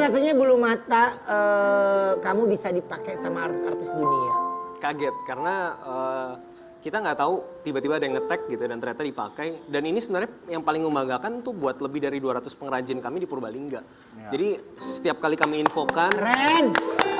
rasanya bulu mata kamu bisa dipakai sama artis-artis dunia? Kaget karena kita nggak tahu tiba-tiba ada yang nge-tag gitu dan ternyata dipakai. Dan ini sebenarnya yang paling membanggakan tuh buat lebih dari 200 pengrajin kami di Purbalingga. Ya. Jadi setiap kali kami infokan. Keren!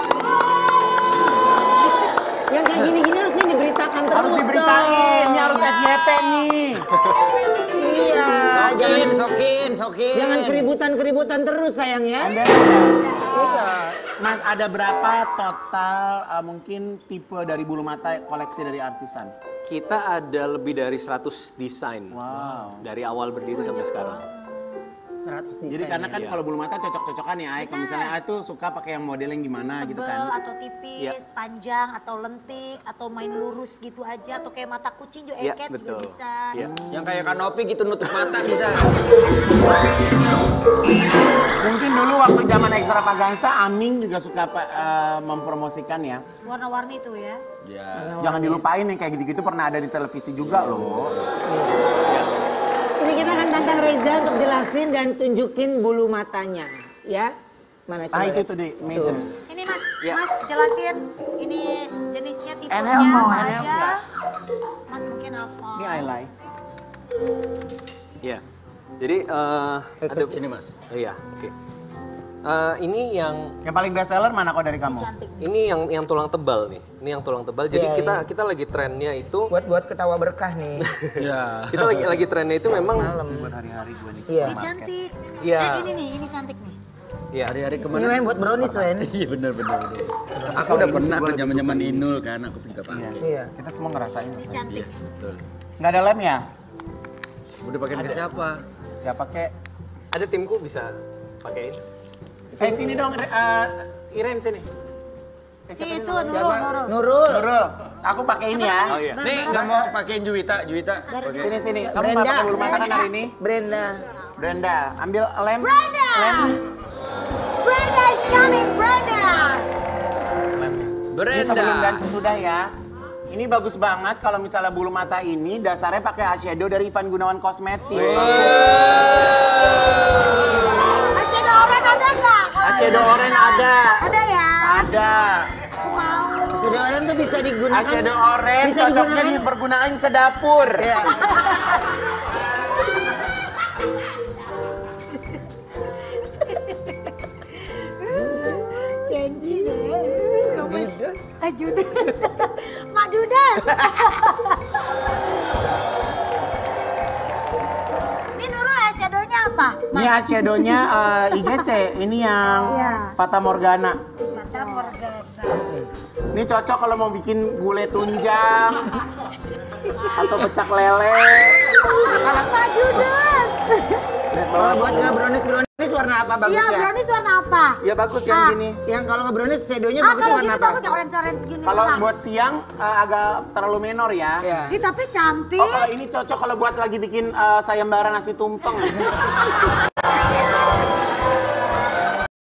Yang kayak gini-gini harusnya diberitakan terus. Harus diberitain, ini harus FYP nih. Iya. Sokin. Jangan keributan terus sayang ya. Iya. Mas, ada berapa total mungkin tipe dari bulu mata koleksi dari artisan? Kita ada lebih dari 100 desain. Wow. Dari awal berdiri sampai sekarang. 100 desain. Jadi karena kan ya. kalau bulu mata cocok-cocokan ya, Ay. Kalau misalnya Ay tuh suka pakai yang model yang gimana gitu kan. Tebel atau tipis, panjang atau lentik atau main lurus gitu aja atau kayak mata kucing juga eket juga bisa. Ya. Yang kayak kanopi gitu nutup mata bisa. Mungkin dulu waktu zaman Extravaganza, Aming juga suka mempromosikan ya. Warna-warni tuh ya. Ya. Jangan dilupain yang kayak gitu-gitu pernah ada di televisi juga loh. Ini kita akan tantang Reza untuk jelasin dan tunjukin bulu matanya, ya. Mana coba? Itu tuh di meja. Sini Mas, Ya. Mas jelasin ini jenisnya tipenya Enel apa aja. Mas mungkin hafal. Ini highlight. Ya. Jadi ada Sini Mas. Oh iya, oke. Ini yang paling best seller mana kok dari kamu? Cantik. ini yang tulang tebal nih. Ini yang tulang tebal. Jadi Iya, kita lagi trennya itu Buat ketawa berkah nih. Ya. kita lagi trennya itu memang Buat hari-hari gue nih. Iya. Ini cantik. Iya. Ini nih, ini cantik nih. ya Hari-hari Ini kemana? main buat brownies, Wen. Iya benar. Aku Kalau udah ini pernah sih gua ke lebih zaman-zaman suka Inul kan, aku juga pakai. Iya. Kita semua ngerasain. Ini cantik. Iya, betul. Nggak ada lem ya? Udah pakai ke siapa? Siapa kek? ada timku bisa pakein. Sini dong, Iren sini. Si itu Nurul. Nurul, aku pakai ini ya. Oh iya. Nih nggak mau pakein Juwita. Sini. Kamu nggak pakai bulu mata kan hari ini? Brenda, ambil lem. Brenda is coming, Brenda. Ini sebelum dan sesudah ya. Ini bagus banget kalau misalnya bulu mata ini dasarnya pakai eyeshadow dari Ivan Gunawan Kosmetik. Eyeshadow oranye ada nggak? Eyeshadow oranye ada. Ada ya? Ada. Aku mau. Eyeshadow oranye tuh bisa digunakan. Eyeshadow oranye bisa cocoknya digunakan. dipergunakan ke dapur. Iya. Janji deh. Judas. Mak Judas. Ini Nurul eyeshadownya apa? Ini eyeshadownya IGC, ini yang Iya. Fata Morgana. Fata Morgana. Ini cocok kalau mau bikin gulai tunjang atau pecak lele. Mak Judas. Kalau buat nge-brownies warna apa bagus Iya, ya? brownies warna apa? Ya bagus yang gini. Yang kalau nge-brownies shadownya Ah, bagus kalau warna gitu apa? bagus ya orange gini. Kalau tenang. buat siang agak terlalu menor ya. Iya. Ih, tapi cantik. Oh, kalau ini cocok kalau buat lagi bikin sayembara nasi tumpeng.